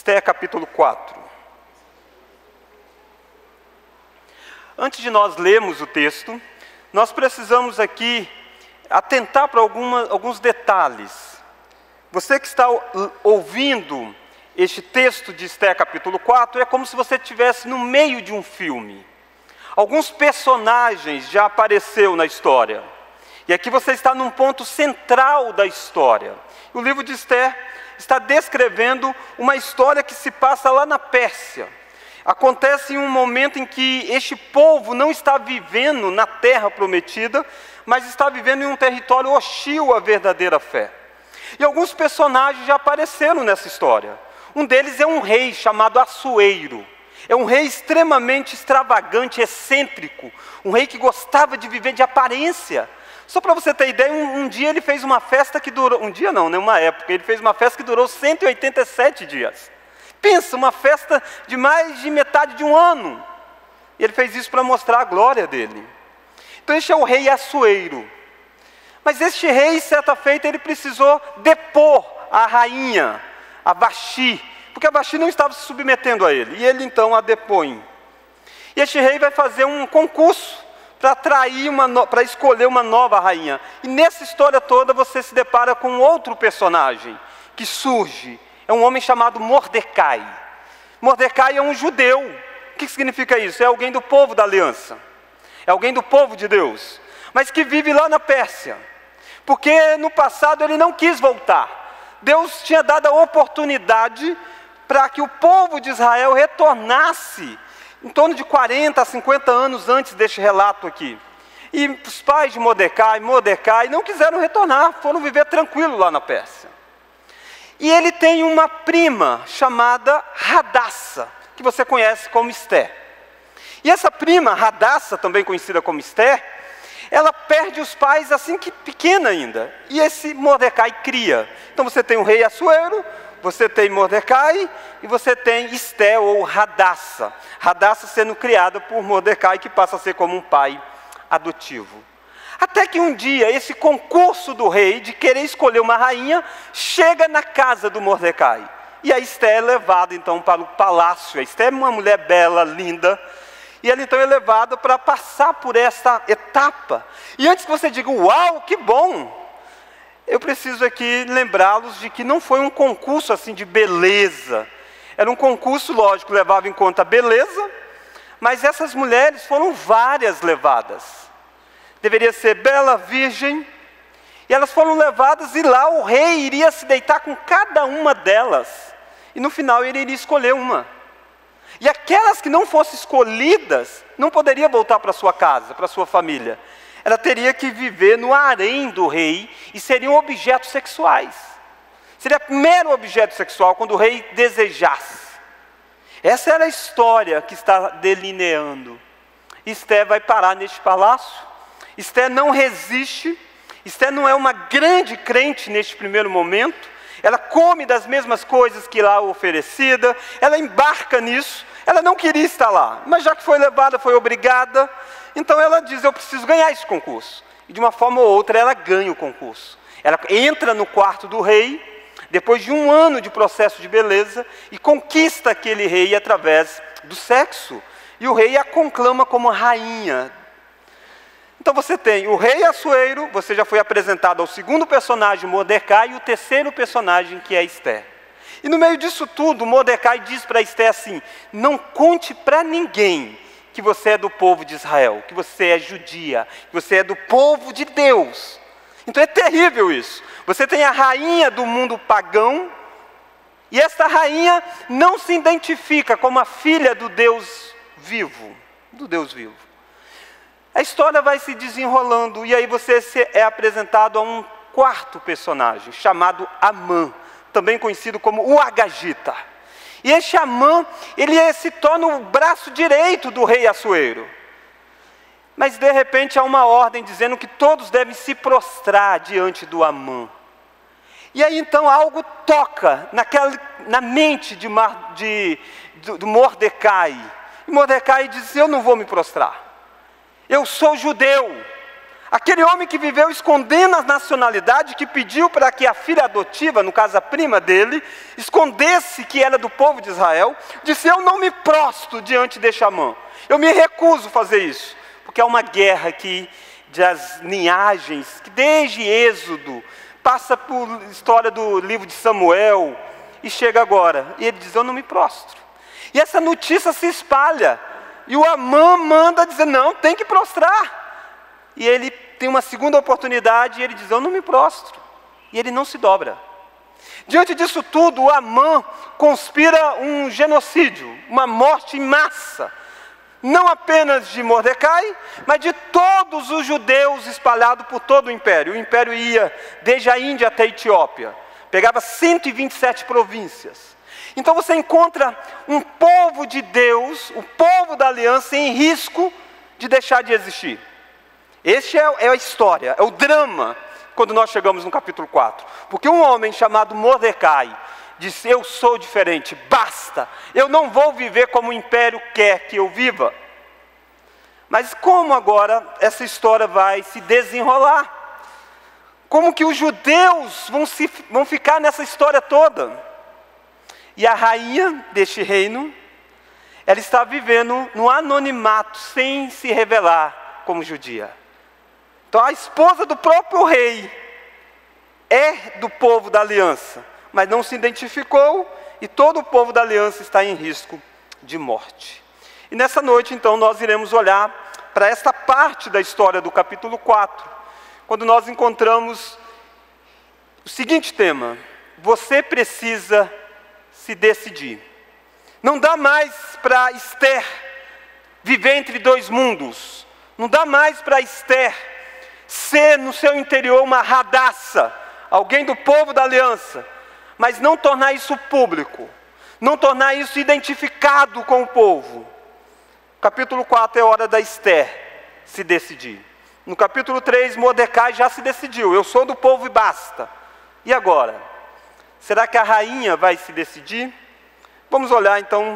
Esther capítulo 4. Antes de nós lermos o texto, nós precisamos aqui atentar para alguns detalhes. Você que está ouvindo este texto de Esther capítulo 4, é como se você estivesse no meio de um filme. Alguns personagens já apareceram na história. E aqui você está num ponto central da história. O livro de Esther está descrevendo uma história que se passa lá na Pérsia. Acontece em um momento em que este povo não está vivendo na terra prometida, mas está vivendo em um território hostil à verdadeira fé. E alguns personagens já apareceram nessa história. Um deles é um rei chamado Assuero. É um rei extremamente extravagante, excêntrico. Um rei que gostava de viver de aparência. Só para você ter ideia, um dia ele fez uma festa que durou... Um dia não, né? Uma época. Ele fez uma festa que durou 187 dias. Pensa, uma festa de mais de metade de um ano. E ele fez isso para mostrar a glória dele. Então este é o rei Assuero. Mas este rei, certa feita, ele precisou depor a rainha, a Vasti, porque a Vasti não estava se submetendo a ele. E ele então a depõe. E este rei vai fazer um concurso para escolher uma nova rainha. E nessa história toda você se depara com outro personagem que surge. É um homem chamado Mordecai. Mordecai é um judeu. O que significa isso? É alguém do povo da aliança. É alguém do povo de Deus. Mas que vive lá na Pérsia. Porque no passado ele não quis voltar. Deus tinha dado a oportunidade para que o povo de Israel retornasse em torno de 40 a 50 anos antes deste relato aqui. E os pais de Mordecai não quiseram retornar, foram viver tranquilo lá na Pérsia. E ele tem uma prima chamada Hadassa, que você conhece como Esther. E essa prima, Hadassa, também conhecida como Esther, ela perde os pais assim que pequena ainda. E esse Mordecai cria. Então você tem o rei Assuero, você tem Mordecai e você tem Esther ou Hadassa. Hadassa sendo criada por Mordecai, que passa a ser como um pai adotivo. Até que um dia esse concurso do rei de querer escolher uma rainha chega na casa do Mordecai. E a Esther é levada então para o palácio. A Esther é uma mulher bela, linda. E ela então é levada para passar por essa etapa. E antes que você diga, uau, que bom! Eu preciso aqui lembrá-los de que não foi um concurso assim de beleza. Era um concurso, lógico, levava em conta a beleza, mas essas mulheres foram várias levadas. Deveria ser bela, virgem, e elas foram levadas e lá o rei iria se deitar com cada uma delas. E no final ele iria escolher uma. E aquelas que não fossem escolhidas, não poderia voltar para sua casa, para sua família. Ela teria que viver no harém do rei e seriam objetos sexuais. Seria mero objeto sexual quando o rei desejasse. Essa era a história que está delineando. Esther vai parar neste palácio. Esther não resiste. Esther não é uma grande crente neste primeiro momento. Ela come das mesmas coisas que lá oferecida. Ela embarca nisso. Ela não queria estar lá, mas já que foi levada, foi obrigada. Então ela diz, eu preciso ganhar esse concurso. E de uma forma ou outra ela ganha o concurso. Ela entra no quarto do rei, depois de um ano de processo de beleza, e conquista aquele rei através do sexo. E o rei a conclama como rainha. Então você tem o rei Assuero, você já foi apresentado ao segundo personagem, Mordecai, e o terceiro personagem, que é Esther. E no meio disso tudo, Mordecai diz para Esther assim, não conte para ninguém que você é do povo de Israel, que você é judia, que você é do povo de Deus. Então é terrível isso. Você tem a rainha do mundo pagão, e esta rainha não se identifica como a filha do Deus vivo, A história vai se desenrolando, e aí você é apresentado a um quarto personagem, chamado Amã, também conhecido como o Agagita. E este Amã, ele se torna o braço direito do rei Assuero. Mas de repente há uma ordem dizendo que todos devem se prostrar diante do Amã. E aí então algo toca na mente do Mordecai. E Mordecai diz, eu não vou me prostrar. Eu sou judeu. Aquele homem que viveu escondendo a nacionalidade, que pediu para que a filha adotiva, no caso a prima dele, escondesse que era do povo de Israel, disse: eu não me prostro diante deste Amã, eu me recuso a fazer isso, porque é uma guerra que, das linhagens, que desde Êxodo, passa por história do livro de Samuel, e chega agora, e ele diz: eu não me prostro. E essa notícia se espalha, e o Amã manda dizer: não, tem que prostrar. E ele tem uma segunda oportunidade e ele diz: eu não me prostro. E ele não se dobra. Diante disso tudo, o Amã conspira um genocídio, uma morte em massa. Não apenas de Mordecai, mas de todos os judeus espalhados por todo o império. O império ia desde a Índia até a Etiópia. Pegava 127 províncias. Então você encontra um povo de Deus, o povo da aliança, em risco de deixar de existir. Este é a história, é o drama, quando nós chegamos no capítulo 4. Porque um homem chamado Mordecai disse: eu sou diferente, basta, eu não vou viver como o império quer que eu viva. Mas como agora essa história vai se desenrolar? Como que os judeus vão ficar nessa história toda? E a rainha deste reino, ela está vivendo no anonimato, sem se revelar como judia. Então a esposa do próprio rei é do povo da aliança, mas não se identificou, e todo o povo da aliança está em risco de morte. E nessa noite então nós iremos olhar para esta parte da história do capítulo 4, quando nós encontramos o seguinte tema: você precisa se decidir. Não dá mais para Esther viver entre dois mundos, não dá mais para Esther ser no seu interior uma Hadassah, alguém do povo da aliança, mas não tornar isso público, não tornar isso identificado com o povo. Capítulo 4 é hora da Esther se decidir. No capítulo 3, Mordecai já se decidiu: eu sou do povo e basta. E agora? Será que a rainha vai se decidir? Vamos olhar então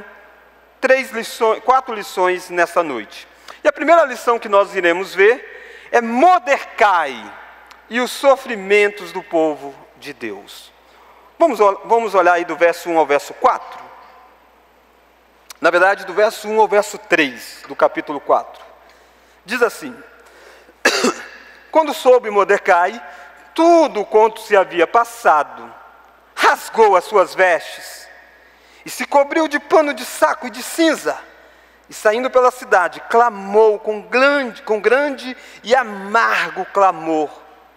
4 lições nessa noite. E a primeira lição que nós iremos ver é Mordecai e os sofrimentos do povo de Deus. Vamos olhar aí do verso 1 ao verso 4. Na verdade, do verso 1 ao verso 3 do capítulo 4. Diz assim: quando soube Mordecai tudo quanto se havia passado, rasgou as suas vestes e se cobriu de pano de saco e de cinza, e saindo pela cidade, clamou com grande e amargo clamor,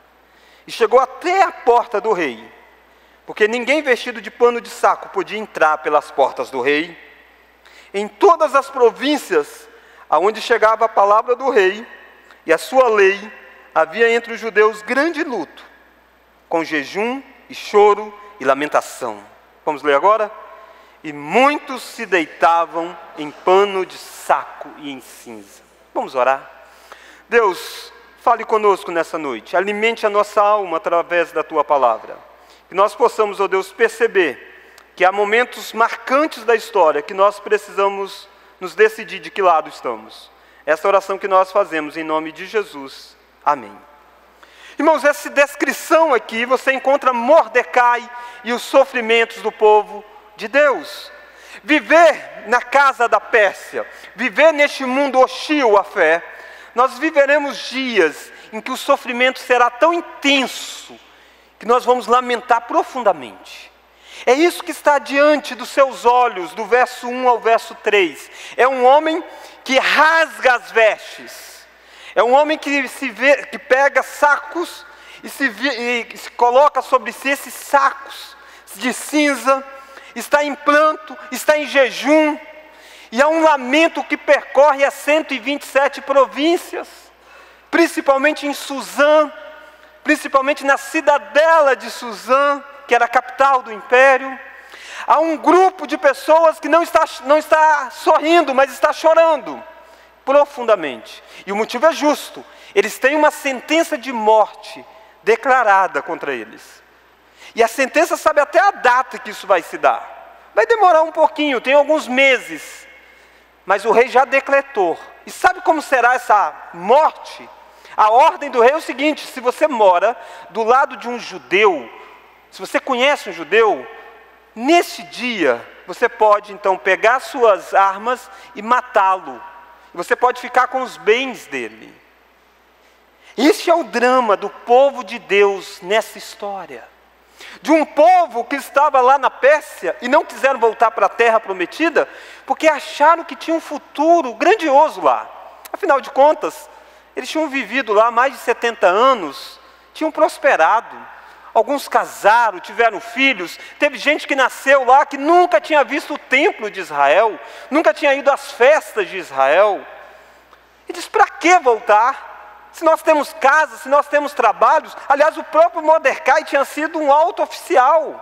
e chegou até a porta do rei, porque ninguém vestido de pano de saco podia entrar pelas portas do rei. Em todas as províncias aonde chegava a palavra do rei e a sua lei, havia entre os judeus grande luto, com jejum e choro e lamentação. Vamos ler agora? E muitos se deitavam em pano de saco e em cinza. Vamos orar. Deus, fale conosco nessa noite, alimente a nossa alma através da Tua palavra. Que nós possamos, ó Deus, perceber que há momentos marcantes da história que nós precisamos nos decidir de que lado estamos. Essa oração que nós fazemos em nome de Jesus. Amém. Irmãos, essa descrição aqui, você encontra Mordecai e os sofrimentos do povo de Deus. Viver na casa da Pérsia, viver neste mundo hostil à fé, nós viveremos dias em que o sofrimento será tão intenso que nós vamos lamentar profundamente. É isso que está diante dos seus olhos, do verso 1 ao verso 3. É um homem que rasga as vestes. É um homem que pega sacos e se coloca sobre si esses sacos de cinza, está em pranto, está em jejum, e há um lamento que percorre as 127 províncias, principalmente em Suzã, principalmente na cidadela de Suzã, que era a capital do império. Há um grupo de pessoas que não está sorrindo, mas está chorando profundamente. E o motivo é justo. Eles têm uma sentença de morte declarada contra eles. E a sentença sabe até a data que isso vai se dar. Vai demorar um pouquinho, tem alguns meses. Mas o rei já decretou. E sabe como será essa morte? A ordem do rei é o seguinte: se você mora do lado de um judeu, se você conhece um judeu, nesse dia você pode então pegar suas armas e matá-lo. Você pode ficar com os bens dele. Este é o drama do povo de Deus nessa história. De um povo que estava lá na Pérsia e não quiseram voltar para a terra prometida, porque acharam que tinha um futuro grandioso lá. Afinal de contas, eles tinham vivido lá mais de 70 anos, tinham prosperado. Alguns casaram, tiveram filhos. Teve gente que nasceu lá que nunca tinha visto o templo de Israel, nunca tinha ido às festas de Israel. E diz: para que voltar? Se nós temos casa, se nós temos trabalhos. Aliás, o próprio Mordecai tinha sido um alto oficial.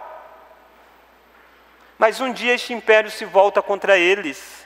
Mas um dia este império se volta contra eles.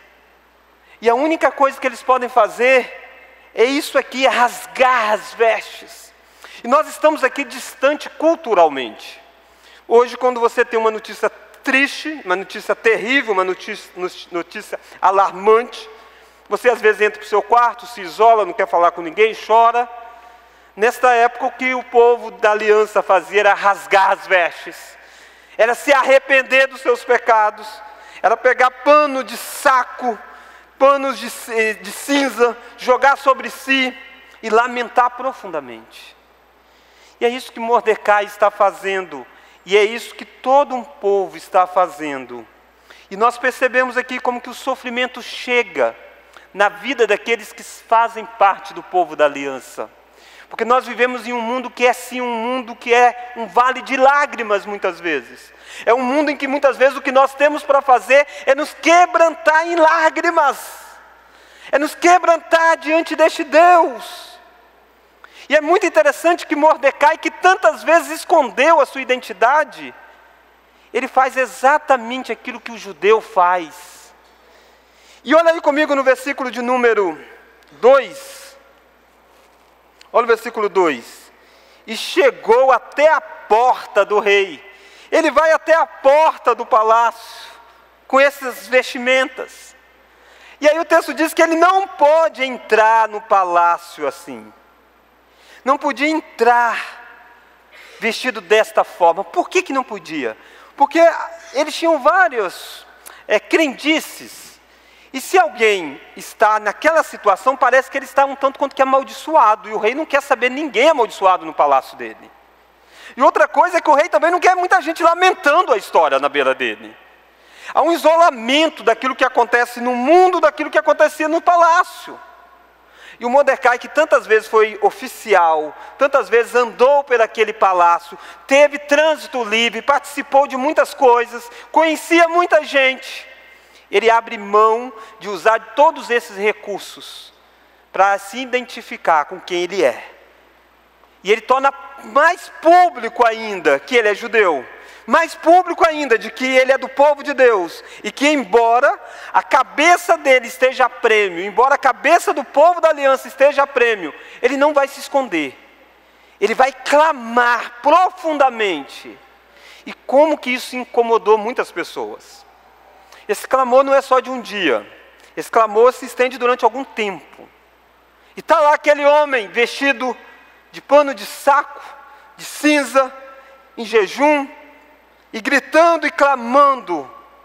E a única coisa que eles podem fazer é isso aqui, é rasgar as vestes. E nós estamos aqui distante culturalmente. Hoje, quando você tem uma notícia triste, uma notícia terrível, uma notícia alarmante, você às vezes entra para o seu quarto, se isola, não quer falar com ninguém, chora. Nesta época, o que o povo da aliança fazia era rasgar as vestes, era se arrepender dos seus pecados, era pegar pano de saco, panos de cinza, jogar sobre si e lamentar profundamente. E é isso que Mordecai está fazendo, e é isso que todo um povo está fazendo. E nós percebemos aqui como que o sofrimento chega na vida daqueles que fazem parte do povo da aliança. Porque nós vivemos em um mundo que é sim um mundo que é um vale de lágrimas muitas vezes. É um mundo em que muitas vezes o que nós temos para fazer é nos quebrantar em lágrimas. É nos quebrantar diante deste Deus. E é muito interessante que Mordecai, que tantas vezes escondeu a sua identidade, ele faz exatamente aquilo que o judeu faz. E olha aí comigo no versículo de número 2. Olha o versículo 2. E chegou até a porta do rei. Ele vai até a porta do palácio, com essas vestimentas. E aí o texto diz que ele não pode entrar no palácio assim. Não podia entrar vestido desta forma. Por que não podia? Porque eles tinham vários crendices. E se alguém está naquela situação, parece que ele está um tanto quanto que amaldiçoado. E o rei não quer saber ninguém amaldiçoado no palácio dele. E outra coisa é que o rei também não quer muita gente lamentando a história na beira dele. Há um isolamento daquilo que acontece no mundo, daquilo que acontecia no palácio. E o Mordecai, que tantas vezes foi oficial, tantas vezes andou por aquele palácio, teve trânsito livre, participou de muitas coisas, conhecia muita gente. Ele abre mão de usar todos esses recursos para se identificar com quem ele é. E ele torna mais público ainda que ele é judeu. Mais público ainda de que ele é do povo de Deus. E que embora a cabeça dele esteja a prêmio, embora a cabeça do povo da aliança esteja a prêmio, ele não vai se esconder. Ele vai clamar profundamente. E como que isso incomodou muitas pessoas. Esse clamor não é só de um dia. Esse clamor se estende durante algum tempo. E está lá aquele homem vestido de pano de saco, de cinza, em jejum, e gritando e clamando,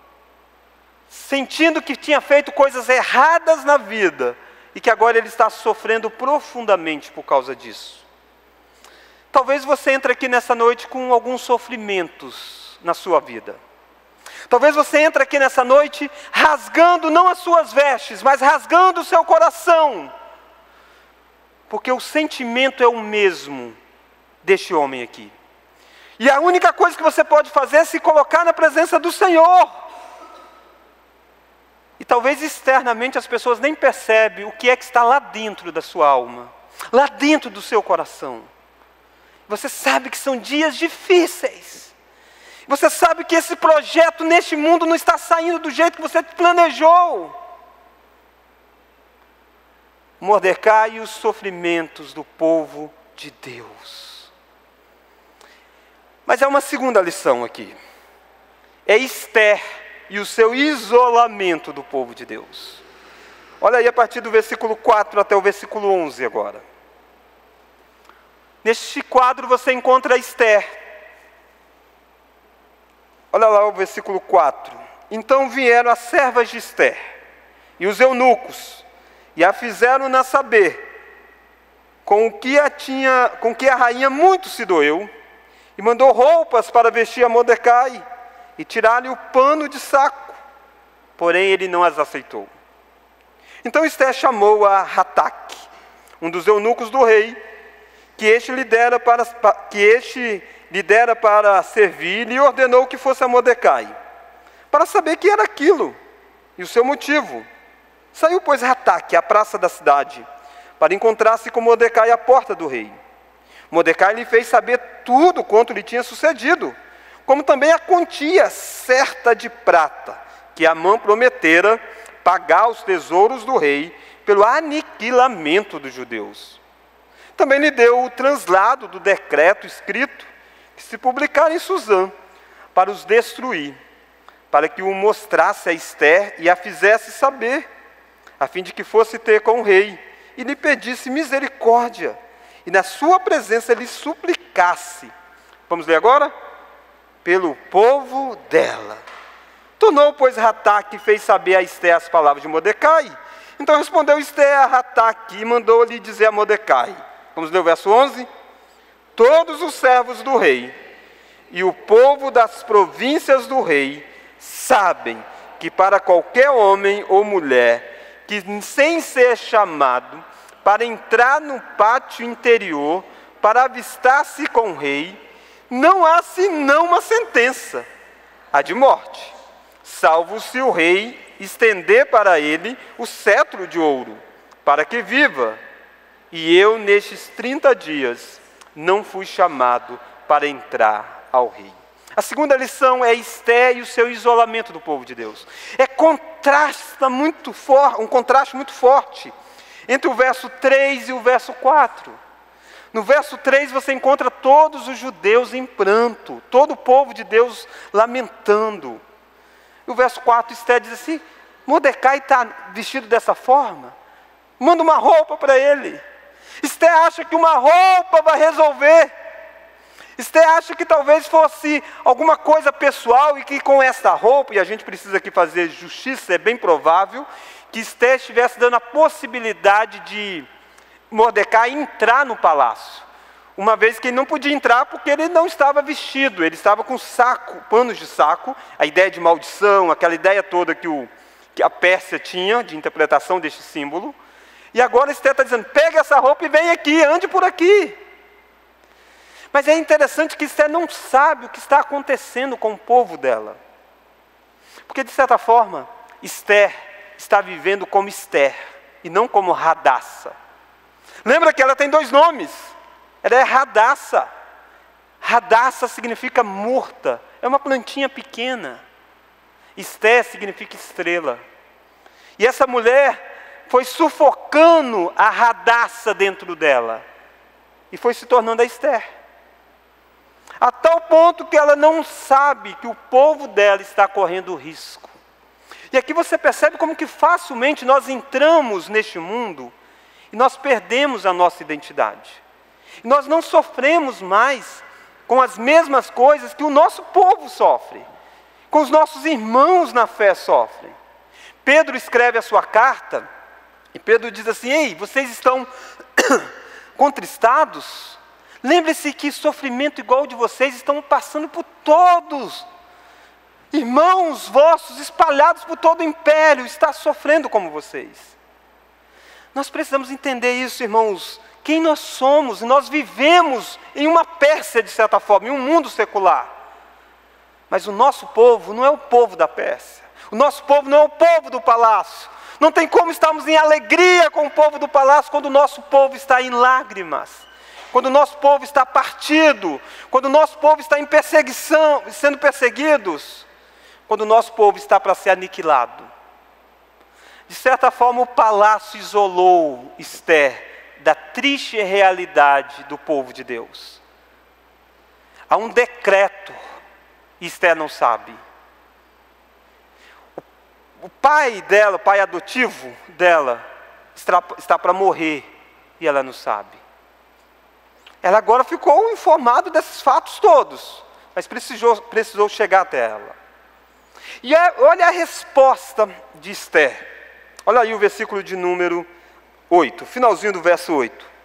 sentindo que tinha feito coisas erradas na vida, e que agora ele está sofrendo profundamente por causa disso. Talvez você entre aqui nessa noite com alguns sofrimentos na sua vida. Talvez você entre aqui nessa noite rasgando não as suas vestes, mas rasgando o seu coração. Porque o sentimento é o mesmo deste homem aqui. E a única coisa que você pode fazer é se colocar na presença do Senhor. E talvez externamente as pessoas nem percebem o que é que está lá dentro da sua alma, lá dentro do seu coração. Você sabe que são dias difíceis. Você sabe que esse projeto neste mundo não está saindo do jeito que você planejou. Mordecai e os sofrimentos do povo de Deus. Mas há uma segunda lição aqui. É Esther e o seu isolamento do povo de Deus. Olha aí a partir do versículo 4 até o versículo 11 agora. Neste quadro você encontra Esther. Olha lá o versículo 4. Então vieram as servas de Esther e os eunucos, e a fizeram-na saber com que a rainha muito se doeu, e mandou roupas para vestir a Mordecai, e tirar-lhe o pano de saco. Porém ele não as aceitou. Então Esther chamou a Hataque, um dos eunucos do rei, que este lhe dera para servir, e ordenou que fosse a Mordecai, para saber que era aquilo, e o seu motivo. Saiu, pois, Hataque à praça da cidade, para encontrar-se com Mordecai à porta do rei. Mordecai lhe fez saber tudo quanto lhe tinha sucedido, como também a quantia certa de prata, que Amã prometera pagar aos tesouros do rei, pelo aniquilamento dos judeus. Também lhe deu o translado do decreto escrito, que se publicara em Susã, para os destruir, para que o mostrasse a Esther e a fizesse saber, a fim de que fosse ter com o rei, e lhe pedisse misericórdia, e na sua presença lhe suplicasse. Vamos ler agora? Pelo povo dela. Tornou, pois, Hataque e fez saber a Esther as palavras de Mordecai. Então respondeu Esther a Hataque e mandou-lhe dizer a Mordecai. Vamos ler o verso 11? Todos os servos do rei e o povo das províncias do rei sabem que para qualquer homem ou mulher que, sem ser chamado, para entrar no pátio interior, para avistar-se com o rei, não há senão uma sentença, a de morte, salvo se o rei estender para ele o cetro de ouro, para que viva. E eu, nestes 30 dias, não fui chamado para entrar ao rei. A segunda lição é Esther e o seu isolamento do povo de Deus. Um contraste muito forte entre o verso 3 e o verso 4. No verso 3 você encontra todos os judeus em pranto, todo o povo de Deus lamentando. E o verso 4, Esther diz assim: Mordecai está vestido dessa forma? Manda uma roupa para ele. Esther acha que uma roupa vai resolver. Esther acha que talvez fosse alguma coisa pessoal e que com essa roupa, e a gente precisa aqui fazer justiça, é bem provável que Esther estivesse dando a possibilidade de Mordecai entrar no palácio. Uma vez que ele não podia entrar porque ele não estava vestido, ele estava com panos de saco, a ideia de maldição, aquela ideia toda que a Pérsia tinha de interpretação deste símbolo. E agora Esther está dizendo: pega essa roupa e vem aqui, ande por aqui. Mas é interessante que Esther não sabe o que está acontecendo com o povo dela. Porque, de certa forma, Esther está vivendo como Esther e não como Radassa. Lembra que ela tem 2 nomes. Ela é Radassa. Radassa significa morta. É uma plantinha pequena. Esther significa estrela. E essa mulher foi sufocando a Radassa dentro dela. E foi se tornando a Esther. A tal ponto que ela não sabe que o povo dela está correndo risco. E aqui você percebe como que facilmente nós entramos neste mundo e nós perdemos a nossa identidade. E nós não sofremos mais com as mesmas coisas que o nosso povo sofre, com os nossos irmãos na fé sofrem. Pedro escreve a sua carta e Pedro diz assim: ei, vocês estão contristados? Lembre-se que sofrimento igual ao de vocês estão passando por todos. Irmãos vossos espalhados por todo o império está sofrendo como vocês. Nós precisamos entender isso, irmãos. Quem nós somos? Nós vivemos em uma Pérsia, de certa forma, em um mundo secular. Mas o nosso povo não é o povo da Pérsia. O nosso povo não é o povo do palácio. Não tem como estarmos em alegria com o povo do palácio quando o nosso povo está em lágrimas. Quando o nosso povo está partido, quando o nosso povo está em perseguição, sendo perseguidos, quando o nosso povo está para ser aniquilado. De certa forma, o palácio isolou Esther da triste realidade do povo de Deus. Há um decreto, e Esther não sabe. O pai dela, o pai adotivo dela, está para morrer, e ela não sabe. Ela agora ficou informada desses fatos todos, mas precisou chegar até ela. E olha a resposta de Esther. Olha aí o versículo de número 8, finalzinho do verso 8.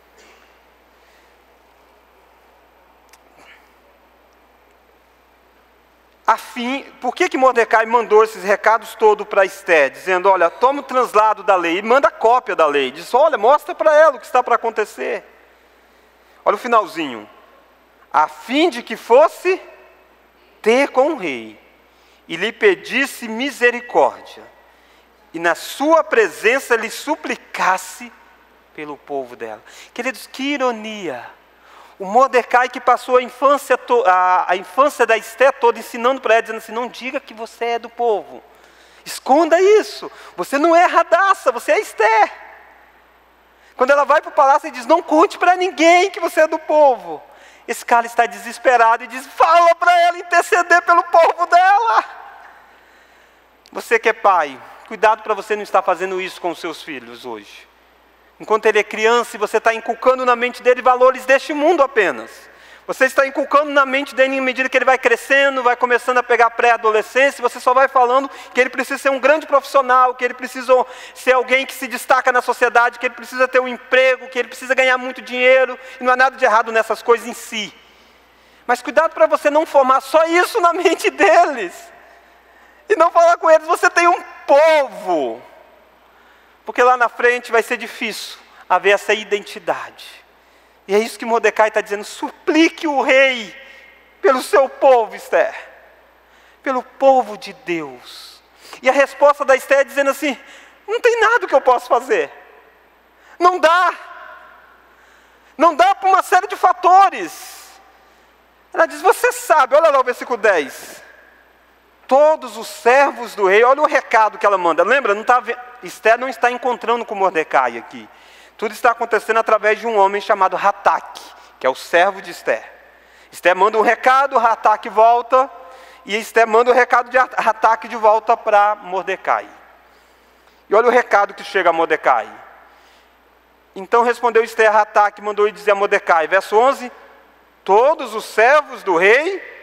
Por que Mordecai mandou esses recados todos para Esther, dizendo, olha, toma o translado da lei, e manda cópia da lei, diz, olha, mostra para ela o que está para acontecer. Olha o finalzinho, a fim de que fosse ter com o rei, e lhe pedisse misericórdia, e na sua presença lhe suplicasse pelo povo dela. Queridos, que ironia! O Mordecai que passou a infância da Esther toda ensinando para ela, dizendo assim, não diga que você é do povo. Esconda isso. Você não é Hadassah, você é Esther. Quando ela vai para o palácio e diz, não conte para ninguém que você é do povo. Esse cara está desesperado e diz, fala para ela interceder pelo povo dela. Você que é pai, cuidado para você não estar fazendo isso com os seus filhos hoje. Enquanto ele é criança e você está inculcando na mente dele valores deste mundo apenas. Você está inculcando na mente dele, em medida que ele vai crescendo, vai começando a pegar pré-adolescência, você só vai falando que ele precisa ser um grande profissional, que ele precisa ser alguém que se destaca na sociedade, que ele precisa ter um emprego, que ele precisa ganhar muito dinheiro, e não há nada de errado nessas coisas em si. Mas cuidado para você não formar só isso na mente deles. E não falar com eles, você tem um povo. Porque lá na frente vai ser difícil haver essa identidade. E é isso que Mordecai está dizendo, suplique o rei pelo seu povo, Esther. Pelo povo de Deus. E a resposta da Esther é dizendo assim, não tem nada que eu possa fazer. Não dá. Não dá por uma série de fatores. Ela diz, você sabe, olha lá o versículo 10. Todos os servos do rei, olha o recado que ela manda. Lembra, Esther não está encontrando com Mordecai aqui. Tudo está acontecendo através de um homem chamado Hataque, que é o servo de Esther. Esther manda um recado, Hataque volta, e Esther manda o recado de Hataque de volta para Mordecai. E olha o recado que chega a Mordecai. Então respondeu Esther a Hataque, mandou ele dizer a Mordecai, verso 11, todos os servos do rei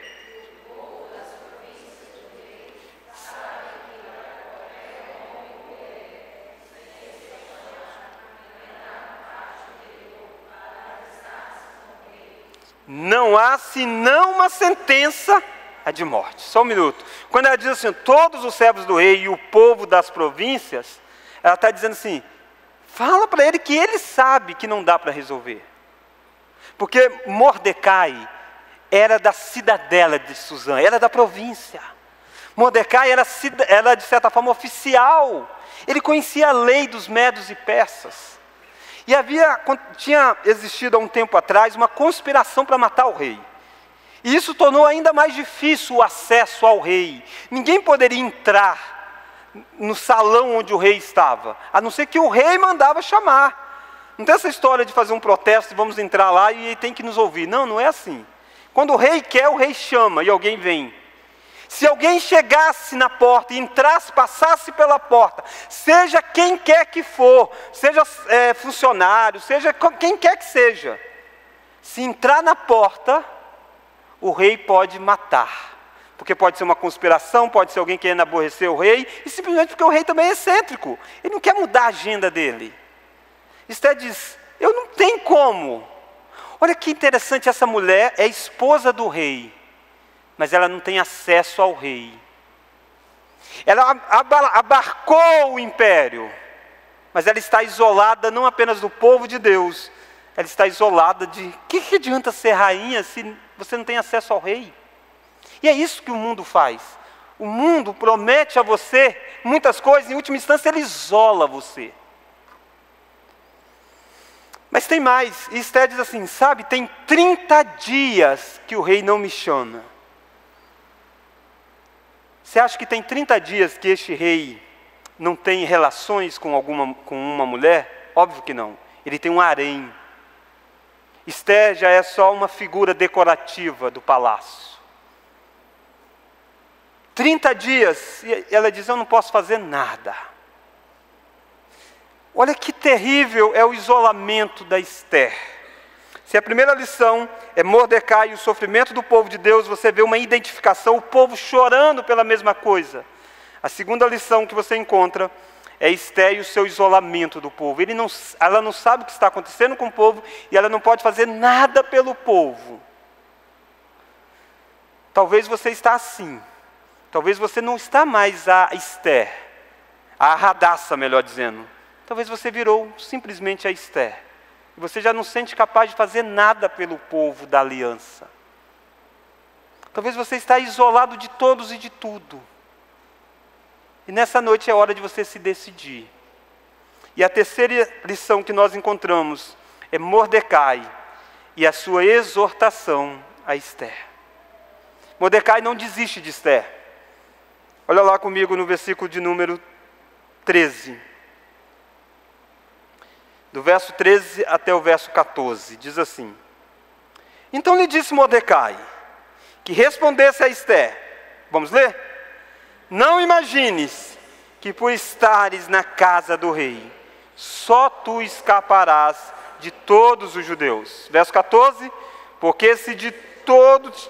não há senão uma sentença a de morte. Só um minuto. Quando ela diz assim, todos os servos do rei e o povo das províncias, ela está dizendo assim, fala para ele que ele sabe que não dá para resolver. Porque Mordecai era da cidadela de Suzã, era da província. Mordecai era de certa forma oficial. Ele conhecia a lei dos medos e persas. E tinha existido há um tempo atrás uma conspiração para matar o rei. E isso tornou ainda mais difícil o acesso ao rei. Ninguém poderia entrar no salão onde o rei estava, a não ser que o rei mandava chamar. Não tem essa história de fazer um protesto e vamos entrar lá e ele tem que nos ouvir. Não, não é assim. Quando o rei quer, o rei chama e alguém vem. Se alguém chegasse na porta e entrasse, passasse pela porta, seja quem quer que for, seja funcionário, seja quem quer que seja, se entrar na porta, o rei pode matar. Porque pode ser uma conspiração, pode ser alguém querendo aborrecer o rei, e simplesmente porque o rei também é excêntrico, ele não quer mudar a agenda dele. Esther diz, eu não tenho como. Olha que interessante, essa mulher é esposa do rei. Mas ela não tem acesso ao rei. Ela abarcou o império, mas ela está isolada não apenas do povo de Deus, ela está isolada de... que adianta ser rainha se você não tem acesso ao rei? E é isso que o mundo faz. O mundo promete a você muitas coisas, em última instância ele isola você. Mas tem mais, e Esther diz assim, sabe, tem 30 dias que o rei não me chama. Você acha que tem 30 dias que este rei não tem relações com uma mulher? Óbvio que não. Ele tem um harém. Esther já é só uma figura decorativa do palácio. 30 dias, e ela diz, eu não posso fazer nada. Olha que terrível é o isolamento da Esther. Se a primeira lição é Mordecai e o sofrimento do povo de Deus, você vê uma identificação, o povo chorando pela mesma coisa. A segunda lição que você encontra é Esté e o seu isolamento do povo. Ela não sabe o que está acontecendo com o povo e ela não pode fazer nada pelo povo. Talvez você está assim. Talvez você não está mais a Esté, a Hadassah, melhor dizendo. Talvez você virou simplesmente a Esté. E você já não se sente capaz de fazer nada pelo povo da aliança. Talvez você está isolado de todos e de tudo. E nessa noite é hora de você se decidir. E a terceira lição que nós encontramos é Mordecai e a sua exortação a Esther. Mordecai não desiste de Esther. Olha lá comigo no versículo de número 13. Do verso 13 até o verso 14, diz assim: Então lhe disse Mordecai, que respondesse a Esther. Vamos ler? Não imagines que por estares na casa do rei, só tu escaparás de todos os judeus. Verso 14, porque se de todos,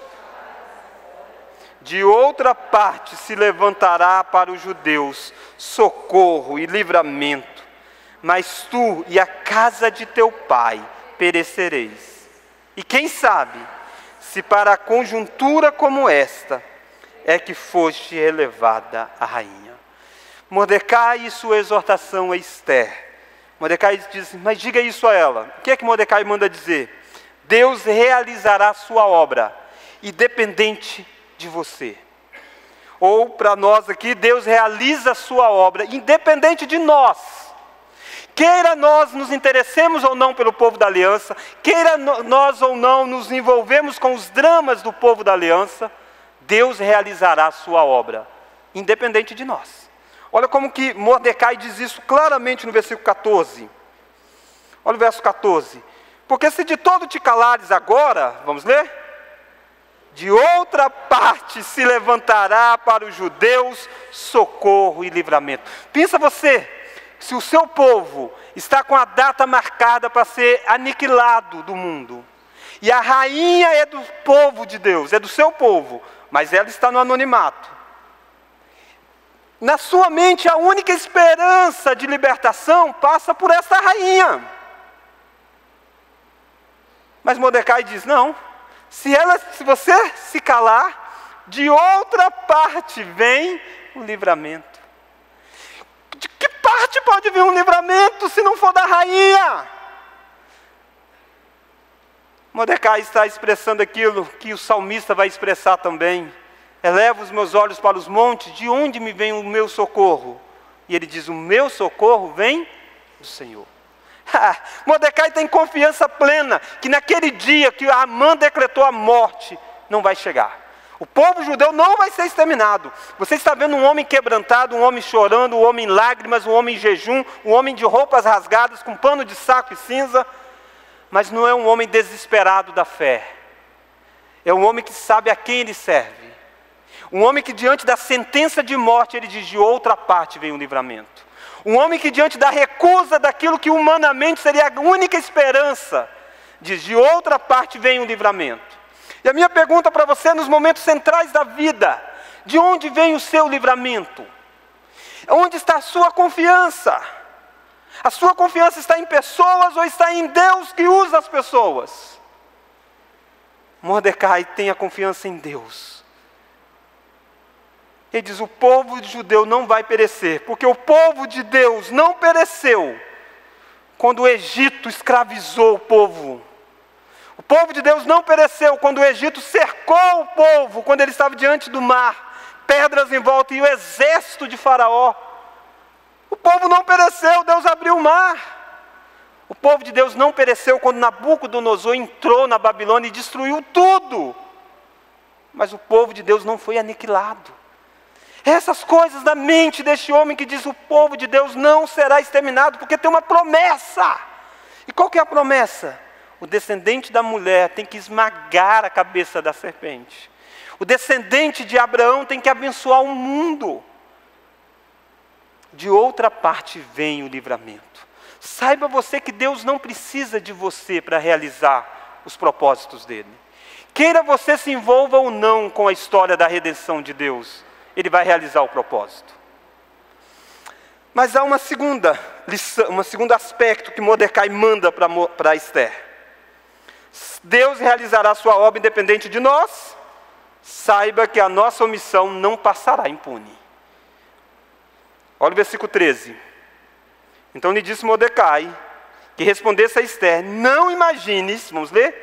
de outra parte se levantará para os judeus socorro e livramento, mas tu e a casa de teu pai perecereis. E quem sabe, se para a conjuntura como esta, é que foste elevada a rainha. Mordecai e sua exortação a Esther. Mordecai diz, mas diga isso a ela. O que é que Mordecai manda dizer? Deus realizará sua obra, independente de você. Ou para nós aqui, Deus realiza a sua obra, independente de nós. Queira nós nos interessemos ou não pelo povo da aliança, queira nós ou não nos envolvemos com os dramas do povo da aliança, Deus realizará a sua obra, independente de nós. Olha como que Mordecai diz isso claramente no versículo 14. Olha o verso 14. Porque se de todo te calares agora, vamos ler? De outra parte se levantará para os judeus socorro e livramento. Pensa você, se o seu povo está com a data marcada para ser aniquilado do mundo, e a rainha é do povo de Deus, é do seu povo, mas ela está no anonimato. Na sua mente, a única esperança de libertação passa por essa rainha. Mas Mordecai diz, não, se você se calar, de outra parte vem o livramento. De que parte pode vir um livramento se não for da rainha? Mordecai está expressando aquilo que o salmista vai expressar também. Eleva os meus olhos para os montes, de onde me vem o meu socorro? E ele diz, o meu socorro vem do Senhor. Mordecai tem confiança plena que naquele dia que Amã decretou a morte, não vai chegar. O povo judeu não vai ser exterminado. Você está vendo um homem quebrantado, um homem chorando, um homem em lágrimas, um homem em jejum, um homem de roupas rasgadas, com pano de saco e cinza. Mas não é um homem desesperado da fé. É um homem que sabe a quem ele serve. Um homem que diante da sentença de morte, ele diz, de outra parte vem o livramento. Um homem que diante da recusa daquilo que humanamente seria a única esperança, diz, de outra parte vem o livramento. E a minha pergunta para você, nos momentos centrais da vida, de onde vem o seu livramento? Onde está a sua confiança? A sua confiança está em pessoas ou está em Deus que usa as pessoas? Mordecai tem a confiança em Deus. Ele diz, o povo judeu não vai perecer, porque o povo de Deus não pereceu quando o Egito escravizou o povo. O povo de Deus não pereceu quando o Egito cercou o povo, quando ele estava diante do mar, pedras em volta e o exército de Faraó. O povo não pereceu, Deus abriu o mar. O povo de Deus não pereceu quando Nabucodonosor entrou na Babilônia e destruiu tudo. Mas o povo de Deus não foi aniquilado. Essas coisas na mente deste homem que diz, o povo de Deus não será exterminado, porque tem uma promessa. E qual que é a promessa? O descendente da mulher tem que esmagar a cabeça da serpente. O descendente de Abraão tem que abençoar o mundo. De outra parte vem o livramento. Saiba você que Deus não precisa de você para realizar os propósitos dele. Queira você se envolva ou não com a história da redenção de Deus, ele vai realizar o propósito. Mas há uma segunda lição, um segundo aspecto que Mordecai manda para Esther. Deus realizará sua obra independente de nós. Saiba que a nossa omissão não passará impune. Olha o versículo 13. Então lhe disse Mordecai que respondesse a Esther: não imagines, vamos ler?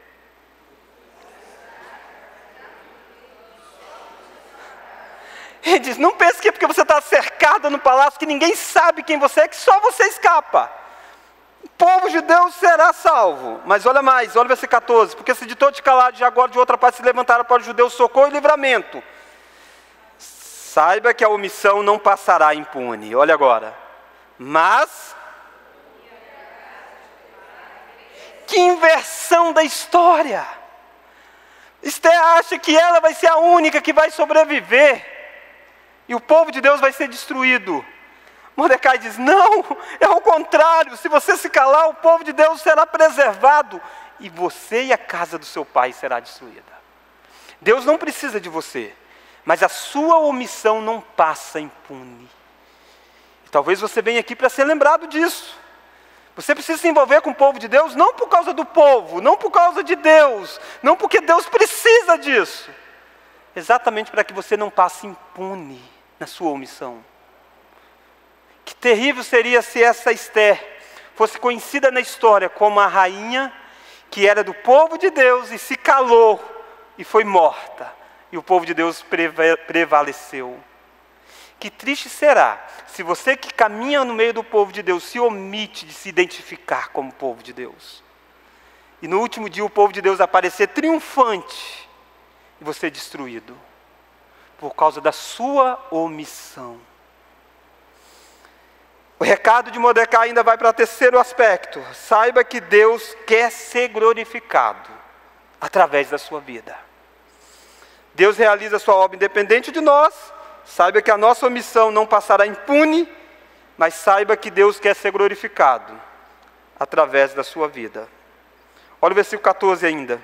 Ele diz: não pense que é porque você está cercada no palácio, que ninguém sabe quem você é, que só você escapa. O povo de Deus será salvo. Mas olha mais, olha o versículo 14. Porque se de todo te calar, de agora de outra parte se levantaram para os judeus socorro e livramento. Saiba que a omissão não passará impune. Olha agora. Mas, que inversão da história. Esther acha que ela vai ser a única que vai sobreviver. E o povo de Deus vai ser destruído. Mordecai diz: não, é o contrário. Se você se calar, o povo de Deus será preservado. E você e a casa do seu pai será destruída. Deus não precisa de você. Mas a sua omissão não passa impune. E talvez você venha aqui para ser lembrado disso. Você precisa se envolver com o povo de Deus, não por causa do povo, não por causa de Deus, não porque Deus precisa disso. Exatamente para que você não passe impune na sua omissão. Que terrível seria se essa Esther fosse conhecida na história como a rainha que era do povo de Deus e se calou e foi morta. E o povo de Deus prevaleceu. Que triste será se você que caminha no meio do povo de Deus se omite de se identificar como povo de Deus. E no último dia o povo de Deus aparecer triunfante e você destruído por causa da sua omissão. O recado de Mordecai ainda vai para o terceiro aspecto. Saiba que Deus quer ser glorificado através da sua vida. Deus realiza a sua obra independente de nós. Saiba que a nossa omissão não passará impune, mas saiba que Deus quer ser glorificado através da sua vida. Olha o versículo 14 ainda.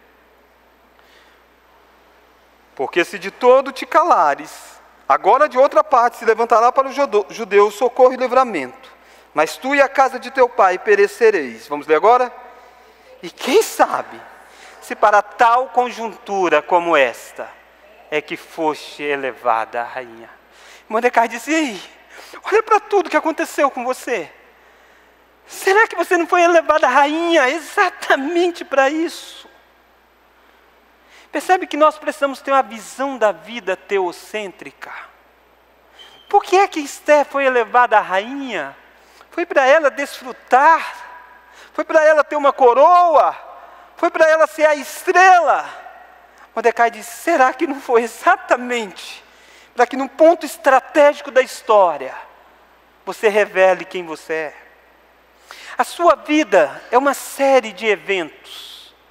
Porque se de todo te calares, agora de outra parte se levantará para os judeus socorro e livramento. Mas tu e a casa de teu pai perecereis. Vamos ler agora? E quem sabe, se para tal conjuntura como esta, é que foste elevada a rainha. Mordecai disse: e aí, olha para tudo que aconteceu com você. Será que você não foi elevada a rainha exatamente para isso? Percebe que nós precisamos ter uma visão da vida teocêntrica. Por que é que Esther foi elevada a rainha? Foi para ela desfrutar, foi para ela ter uma coroa, foi para ela ser a estrela. Mordecai diz: será que não foi exatamente para que num ponto estratégico da história, você revele quem você é? A sua vida é uma série de eventos.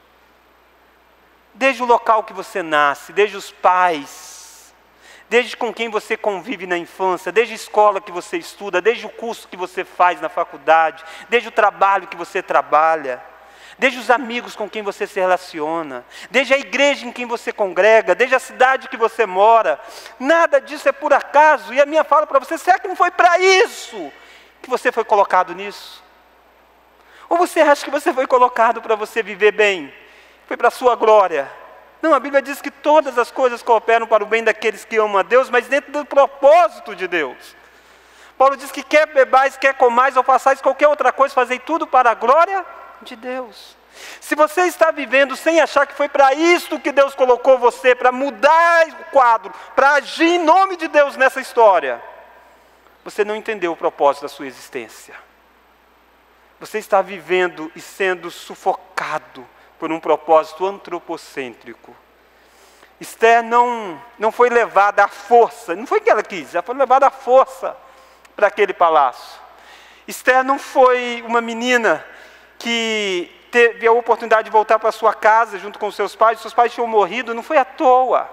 Desde o local que você nasce, desde os pais, desde com quem você convive na infância, desde a escola que você estuda, desde o curso que você faz na faculdade, desde o trabalho que você trabalha, desde os amigos com quem você se relaciona, desde a igreja em quem você congrega, desde a cidade que você mora. Nada disso é por acaso. E a minha fala para você: será que não foi para isso que você foi colocado nisso? Ou você acha que você foi colocado para você viver bem? Foi para a sua glória? Não, a Bíblia diz que todas as coisas cooperam para o bem daqueles que amam a Deus, mas dentro do propósito de Deus. Paulo diz que quer bebais, quer comais ou façais qualquer outra coisa, fazei tudo para a glória de Deus. Se você está vivendo sem achar que foi para isto que Deus colocou você, para mudar o quadro, para agir em nome de Deus nessa história, você não entendeu o propósito da sua existência. Você está vivendo e sendo sufocado por um propósito antropocêntrico. Esther não foi levada à força, não foi que ela quis, ela foi levada à força para aquele palácio. Esther não foi uma menina que teve a oportunidade de voltar para sua casa junto com seus pais tinham morrido, não foi à toa.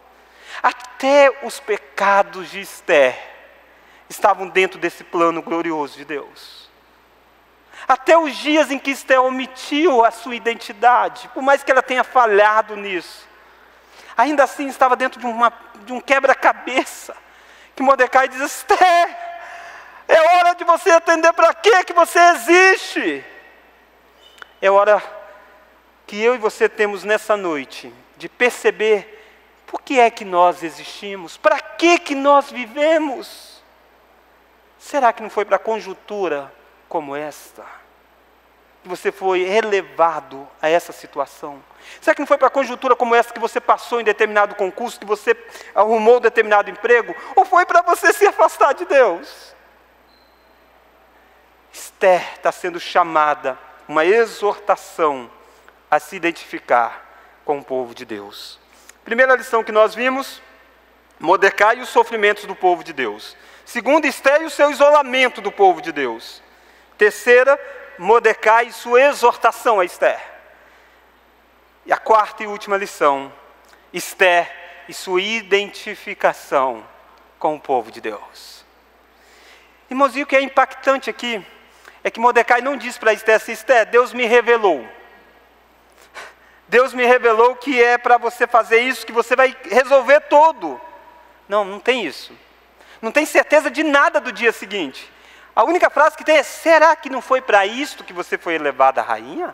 Até os pecados de Esther estavam dentro desse plano glorioso de Deus. até os dias em que Esther omitiu a sua identidade, por mais que ela tenha falhado nisso, ainda assim estava dentro de um quebra-cabeça, que Mordecai diz: Esther, é hora de você entender para que você existe. É hora que eu e você temos nessa noite, de perceber por que é que nós existimos, para que nós vivemos. Será que não foi para conjuntura como esta que você foi elevado a essa situação? Será que não foi para conjuntura como essa que você passou em determinado concurso, que você arrumou determinado emprego? Ou foi para você se afastar de Deus? Esther está sendo chamada, uma exortação a se identificar com o povo de Deus. Primeira lição que nós vimos: Mordecai e os sofrimentos do povo de Deus. Segunda, Esther e o seu isolamento do povo de Deus. Terceira, Mordecai e sua exortação a Esther. E a quarta e última lição: Esther e sua identificação com o povo de Deus. Irmãozinho, o que é impactante aqui é que Mordecai não diz para Esther assim: Esther, Deus me revelou. Deus me revelou que é para você fazer isso, que você vai resolver tudo. Não, não tem isso. Não tem certeza de nada do dia seguinte. A única frase que tem é: será que não foi para isto que você foi elevada a rainha?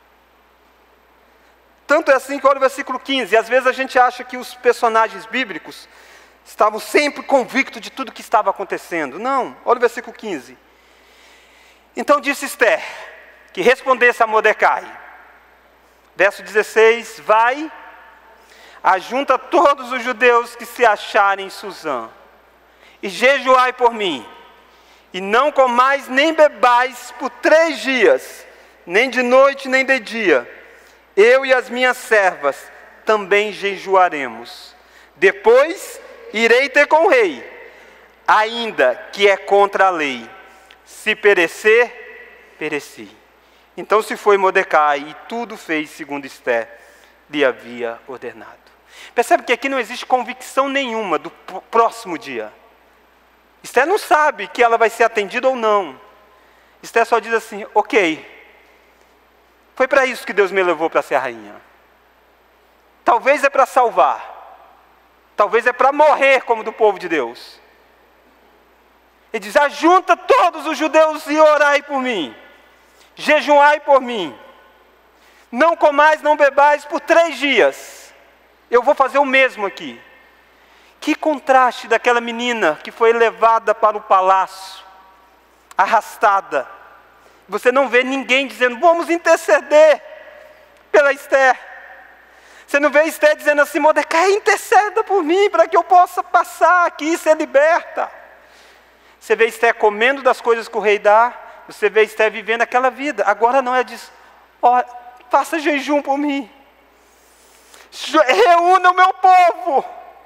Tanto é assim que olha o versículo 15. E às vezes a gente acha que os personagens bíblicos estavam sempre convictos de tudo que estava acontecendo. Não, olha o versículo 15. Então disse Esther, que respondesse a Mordecai. Verso 16: vai, ajunta todos os judeus que se acharem em Suzã, e jejuai por mim, e não comais nem bebais por 3 dias, nem de noite nem de dia. Eu e as minhas servas também jejuaremos. Depois irei ter com o rei, ainda que é contra a lei. Se perecer, pereci. Então se foi Mordecai e tudo fez segundo Esther lhe havia ordenado. Percebe que aqui não existe convicção nenhuma do próximo dia. Esther não sabe que ela vai ser atendida ou não. Esther só diz assim: ok, foi para isso que Deus me levou para ser a rainha. Talvez é para salvar, talvez é para morrer como do povo de Deus. Ele diz: ajunta todos os judeus e orai por mim. Jejuai por mim, não comais, não bebais por 3 dias. Eu vou fazer o mesmo aqui. Que contraste daquela menina que foi levada para o palácio, arrastada. Você não vê ninguém dizendo: vamos interceder pela Esther. Você não vê Esther dizendo assim: Mordecai, interceda por mim, para que eu possa passar aqui e ser liberta. Você vê Esther comendo das coisas que o rei dá. Você vê Esther vivendo aquela vida. Agora não, é diz: ó, faça jejum por mim. Reúna o meu povo.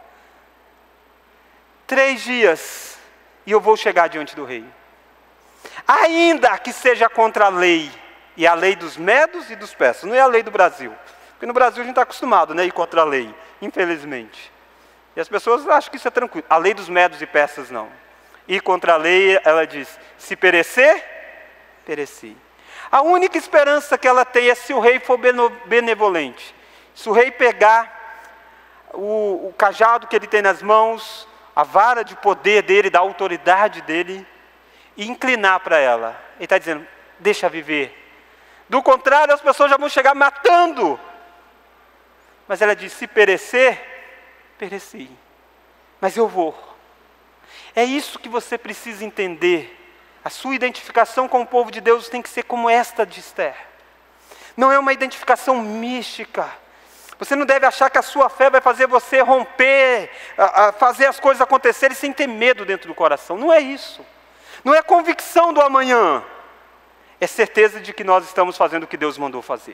3 dias e eu vou chegar diante do rei. Ainda que seja contra a lei. E a lei dos medos e dos persas. Não é a lei do Brasil. Porque no Brasil a gente está acostumado, né, a ir contra a lei. Infelizmente. E as pessoas acham que isso é tranquilo. A lei dos medos e persas não. Ir contra a lei, ela diz: se perecer, pereci. A única esperança que ela tem é se o rei for benevolente. Se o rei pegar o cajado que ele tem nas mãos, a vara de poder dele, da autoridade dele, e inclinar para ela. Ele está dizendo: deixa viver. Do contrário, as pessoas já vão chegar matando. Mas ela diz: se perecer, pereci. Mas eu vou. É isso que você precisa entender. A sua identificação com o povo de Deus tem que ser como esta de Esther. Não é uma identificação mística. Você não deve achar que a sua fé vai fazer você romper, fazer as coisas acontecerem sem ter medo dentro do coração. Não é isso. Não é convicção do amanhã. É certeza de que nós estamos fazendo o que Deus mandou fazer.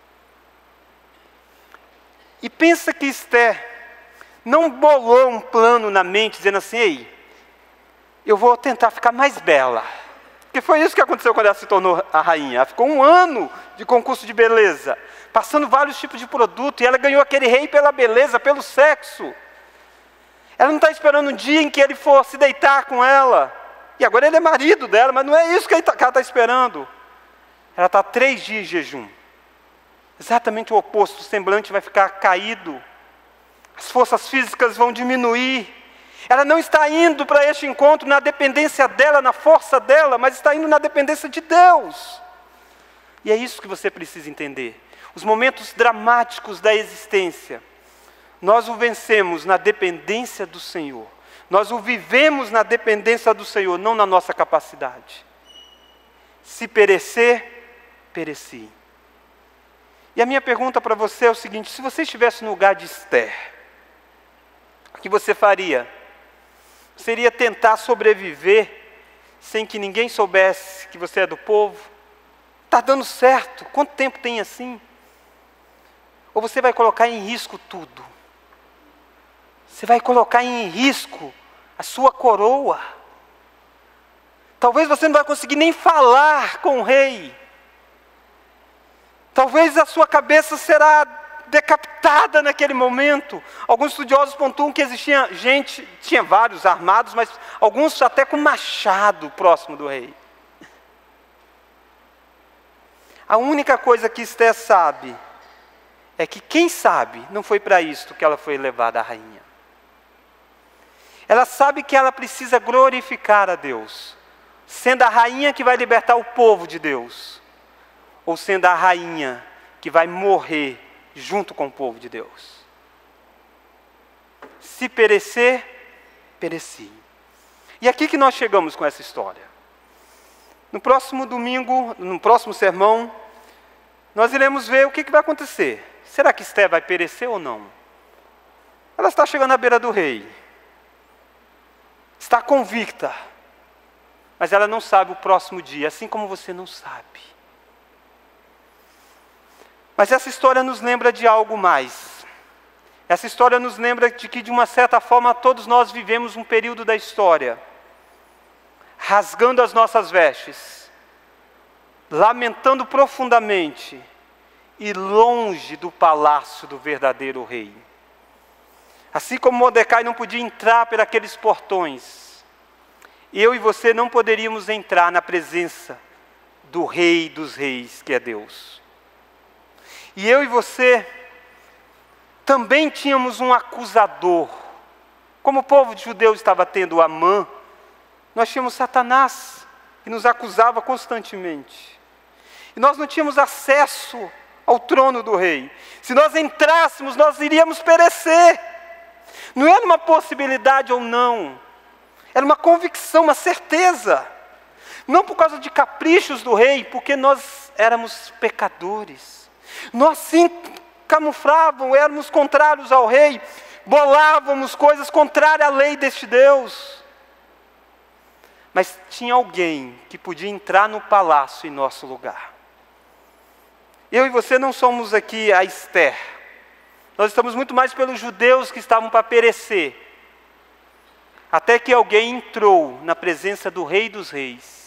E pensa que Esther não bolou um plano na mente dizendo assim: ei, eu vou tentar ficar mais bela. Porque foi isso que aconteceu quando ela se tornou a rainha. Ela ficou 1 ano de concurso de beleza, passando vários tipos de produto, e ela ganhou aquele rei pela beleza, pelo sexo. Ela não está esperando um dia em que ele for se deitar com ela. E agora ele é marido dela, mas não é isso que ela está esperando. ela está 3 dias de jejum. Exatamente o oposto, o semblante vai ficar caído, as forças físicas vão diminuir. Ela não está indo para este encontro na dependência dela, na força dela, mas está indo na dependência de Deus. E é isso que você precisa entender. Os momentos dramáticos da existência, nós o vencemos na dependência do Senhor. Nós o vivemos na dependência do Senhor, não na nossa capacidade. Se perecer, pereci. E a minha pergunta para você é o seguinte: se você estivesse no lugar de Esther, o que você faria? Seria tentar sobreviver sem que ninguém soubesse que você é do povo? Está dando certo? Quanto tempo tem assim? Ou você vai colocar em risco tudo? Você vai colocar em risco a sua coroa. Talvez você não vai conseguir nem falar com o rei. Talvez a sua cabeça será decapitada naquele momento. Alguns estudiosos pontuam que existia gente, tinha vários armados, mas alguns até com machado próximo do rei. A única coisa que Esther sabe é que quem sabe não foi para isto que ela foi levada à rainha. Ela sabe que ela precisa glorificar a Deus, sendo a rainha que vai libertar o povo de Deus, ou sendo a rainha que vai morrer junto com o povo de Deus. Se perecer, pereci. E aqui que nós chegamos com essa história. No próximo domingo, no próximo sermão, nós iremos ver o que vai acontecer. Será que Esther vai perecer ou não? Ela está chegando à beira do rei. Está convicta. Mas ela não sabe o próximo dia, assim como você não sabe. Mas essa história nos lembra de algo mais. Essa história nos lembra de que, de uma certa forma, todos nós vivemos um período da história, rasgando as nossas vestes, lamentando profundamente e longe do palácio do verdadeiro rei. Assim como Mordecai não podia entrar por aqueles portões, eu e você não poderíamos entrar na presença do Rei dos Reis, que é Deus. E eu e você também tínhamos um acusador. Como o povo judeu estava tendo Amã, nós tínhamos Satanás, que nos acusava constantemente. E nós não tínhamos acesso ao trono do rei. Se nós entrássemos, nós iríamos perecer. Não era uma possibilidade ou não. Era uma convicção, uma certeza. Não por causa de caprichos do rei, porque nós éramos pecadores. Nós sim camuflávamos, éramos contrários ao rei, bolávamos coisas contrárias à lei deste Deus. Mas tinha alguém que podia entrar no palácio em nosso lugar. Eu e você não somos aqui a Esther. Nós estamos muito mais pelos judeus que estavam para perecer. Até que alguém entrou na presença do Rei dos Reis,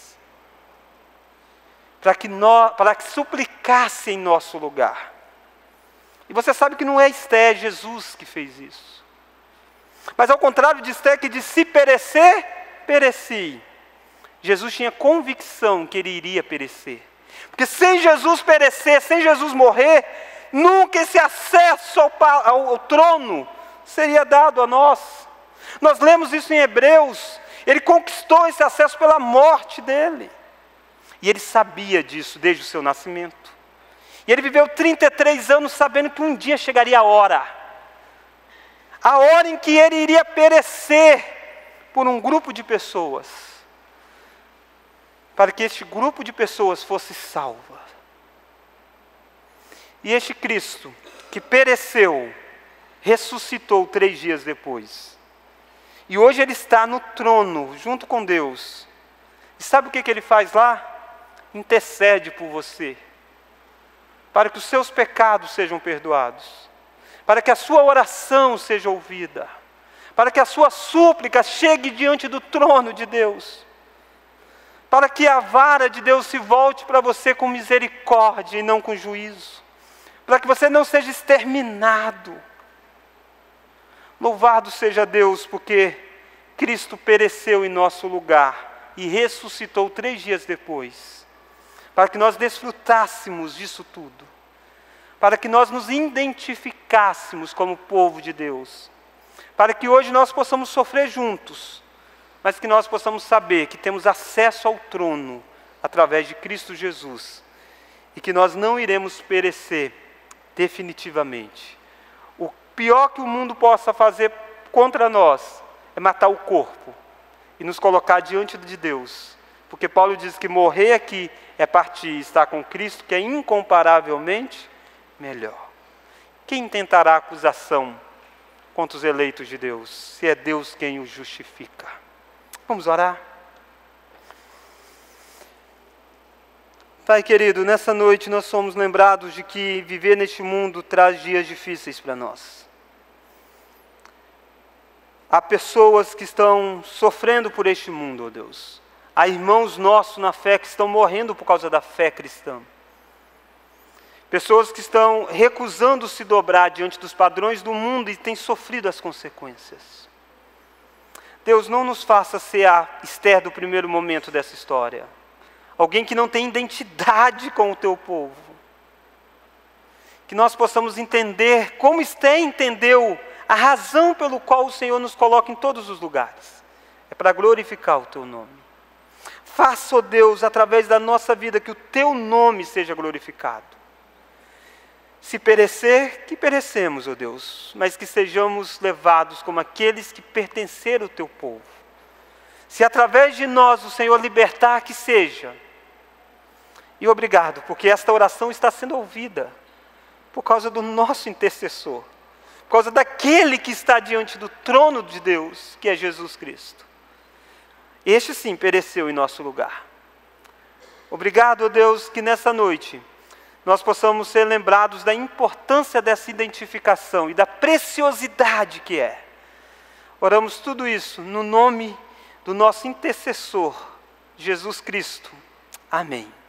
para que suplicasse em nosso lugar. E você sabe que não é Esther, é Jesus que fez isso. Mas ao contrário de Esther, que disse: se perecer, pereci. Jesus tinha convicção que ele iria perecer. Porque sem Jesus perecer, sem Jesus morrer, nunca esse acesso ao trono seria dado a nós. Nós lemos isso em Hebreus. Ele conquistou esse acesso pela morte dele. E ele sabia disso desde o seu nascimento. E ele viveu 33 anos sabendo que um dia chegaria a hora em que ele iria perecer por um grupo de pessoas, para que este grupo de pessoas fosse salva. E este Cristo, que pereceu, ressuscitou 3 dias depois. E hoje ele está no trono, junto com Deus. E sabe o que ele faz lá? Intercede por você, para que os seus pecados sejam perdoados, para que a sua oração seja ouvida, para que a sua súplica chegue diante do trono de Deus, para que a vara de Deus se volte para você com misericórdia e não com juízo, para que você não seja exterminado. Louvado seja Deus, porque Cristo pereceu em nosso lugar e ressuscitou 3 dias depois, para que nós desfrutássemos disso tudo, para que nós nos identificássemos como povo de Deus, para que hoje nós possamos sofrer juntos, mas que nós possamos saber que temos acesso ao trono através de Cristo Jesus e que nós não iremos perecer definitivamente. O pior que o mundo possa fazer contra nós é matar o corpo e nos colocar diante de Deus, porque Paulo diz que morrer aqui é partir e estar com Cristo, que é incomparavelmente melhor. Quem tentará acusação contra os eleitos de Deus, se é Deus quem os justifica? Vamos orar? Pai querido, nessa noite nós somos lembrados de que viver neste mundo traz dias difíceis para nós. Há pessoas que estão sofrendo por este mundo, ó Deus. Há irmãos nossos na fé que estão morrendo por causa da fé cristã. Pessoas que estão recusando se dobrar diante dos padrões do mundo e têm sofrido as consequências. Deus, não nos faça ser a Esther do primeiro momento dessa história. Alguém que não tem identidade com o teu povo. Que nós possamos entender como Esther entendeu a razão pelo qual o Senhor nos coloca em todos os lugares. É para glorificar o teu nome. Faça, ó Deus, através da nossa vida, que o teu nome seja glorificado. Se perecer, que perecemos, ó Deus, mas que sejamos levados como aqueles que pertenceram ao teu povo. Se através de nós o Senhor libertar, que seja. E obrigado, porque esta oração está sendo ouvida por causa do nosso intercessor, por causa daquele que está diante do trono de Deus, que é Jesus Cristo. Este sim pereceu em nosso lugar. Obrigado, ó Deus, que nessa noite nós possamos ser lembrados da importância dessa identificação e da preciosidade que é. Oramos tudo isso no nome do nosso intercessor, Jesus Cristo. Amém.